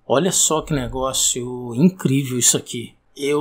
Olha só que negócio incrível isso aqui.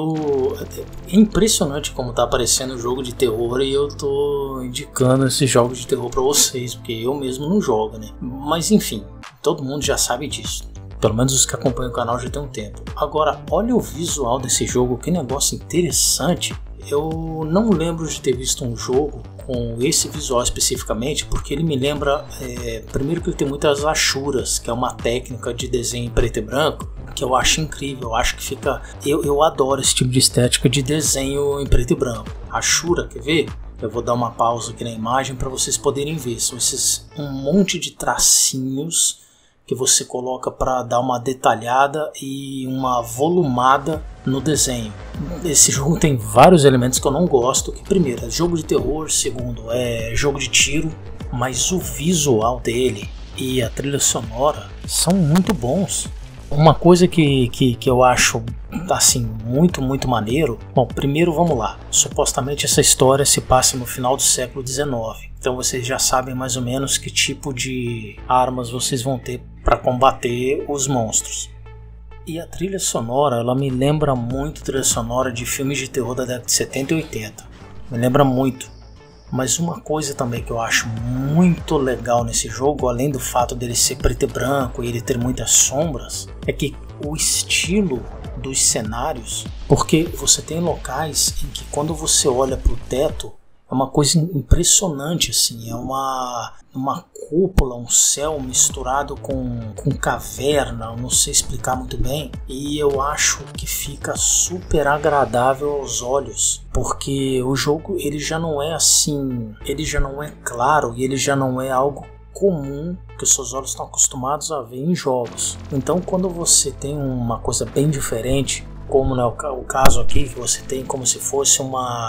É impressionante como tá aparecendo o jogo de terror e eu tô indicando esses jogos de terror pra vocês, porque eu mesmo não jogo, né? Mas enfim, todo mundo já sabe disso. Pelo menos os que acompanham o canal já tem um tempo. Agora, olha o visual desse jogo, que negócio interessante. Eu não lembro de ter visto um jogo com esse visual especificamente, porque ele me lembra, primeiro que ele tem muitas achuras, que é uma técnica de desenho em preto e branco, que eu acho incrível. Eu acho que fica... Eu adoro esse tipo de estética de desenho em preto e branco. Achura, quer ver? Eu vou dar uma pausa aqui na imagem para vocês poderem ver. São esses um monte de tracinhos que você coloca para dar uma detalhada e uma volumada no desenho. Esse jogo tem vários elementos que eu não gosto, que primeiro é jogo de terror, segundo é jogo de tiro, mas o visual dele e a trilha sonora são muito bons. Uma coisa que eu acho assim muito maneiro. Bom, primeiro vamos lá. Supostamente essa história se passa no final do século XIX. Então vocês já sabem mais ou menos que tipo de armas vocês vão ter para combater os monstros. E a trilha sonora, ela me lembra muito a trilha sonora de filmes de terror da década de 70 e 80. Me lembra muito. Mas uma coisa também que eu acho muito legal nesse jogo, além do fato dele ser preto e branco e ele ter muitas sombras, é que o estilo dos cenários, porque você tem locais em que quando você olha para o teto, é uma coisa impressionante, assim, é uma cúpula, um céu misturado com caverna, eu não sei explicar muito bem, e eu acho que fica super agradável aos olhos, porque o jogo ele já não é assim, ele já não é claro e ele já não é algo comum que os seus olhos estão acostumados a ver em jogos. Então quando você tem uma coisa bem diferente, como é o caso aqui, que você tem como se fosse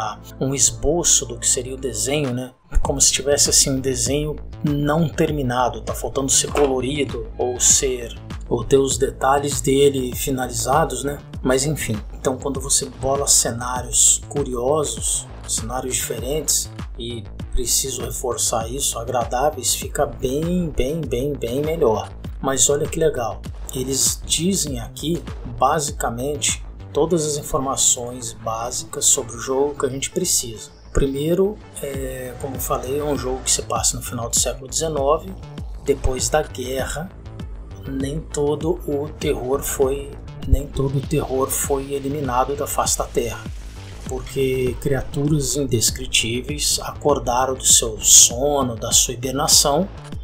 um esboço do que seria o desenho, né? Como se tivesse assim um desenho não terminado, tá faltando ser colorido ou ter os detalhes dele finalizados, né? Mas enfim, então quando você bola cenários curiosos, cenários diferentes, e preciso reforçar isso, agradáveis, fica bem melhor. Mas olha que legal, eles dizem aqui basicamente todas as informações básicas sobre o jogo que a gente precisa. Primeiro, como eu falei, é um jogo que se passa no final do século XIX, depois da guerra. Nem todo o terror foi eliminado da face da Terra, porque criaturas indescritíveis acordaram do seu sono, da sua hibernação,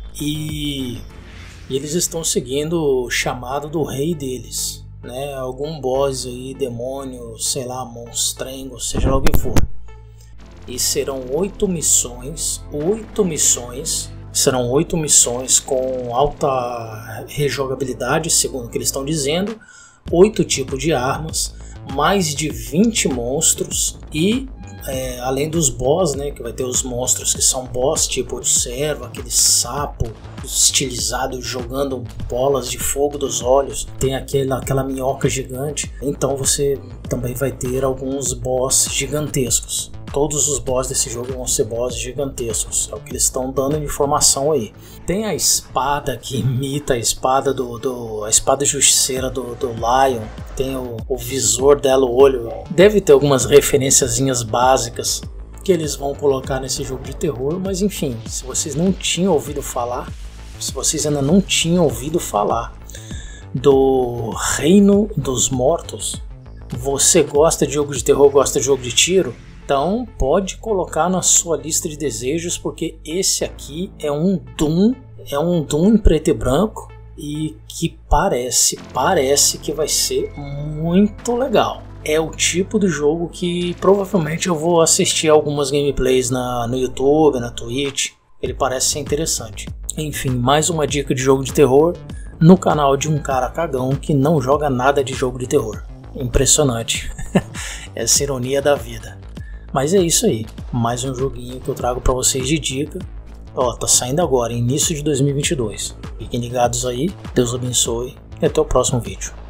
e eles estão seguindo o chamado do rei deles, né? Algum boss aí, demônio, sei lá, monstrengo, seja lá o que for. E serão 8 missões. Serão 8 missões com alta rejogabilidade, segundo o que eles estão dizendo. 8 tipos de armas, mais de 20 monstros e além dos boss, né, que vai ter os monstros que são boss, tipo o cervo, aquele sapo estilizado jogando bolas de fogo dos olhos, tem aquela minhoca gigante. Então você também vai ter alguns boss gigantescos. Todos os boss desse jogo vão ser boss gigantescos, é o que eles estão dando de informação aí. Tem a espada que imita a espada a espada justiceira do Lion. Tem o visor dela, o olho. Deve ter algumas referenciazinhas básicas que eles vão colocar nesse jogo de terror, mas enfim, se vocês não tinham ouvido falar, se vocês ainda não tinham ouvido falar do Reino dos Mortos, você gosta de jogo de terror, gosta de jogo de tiro, então pode colocar na sua lista de desejos, porque esse aqui é um Doom em preto e branco e que parece que vai ser muito legal. É o tipo de jogo que provavelmente eu vou assistir algumas gameplays no YouTube, na Twitch. Ele parece ser interessante. Enfim, mais uma dica de jogo de terror no canal de um cara cagão que não joga nada de jogo de terror. Impressionante. Essa ironia da vida. Mas é isso aí, mais um joguinho que eu trago para vocês de dica. Tá saindo agora, início de 2022. Fiquem ligados aí, Deus abençoe e até o próximo vídeo.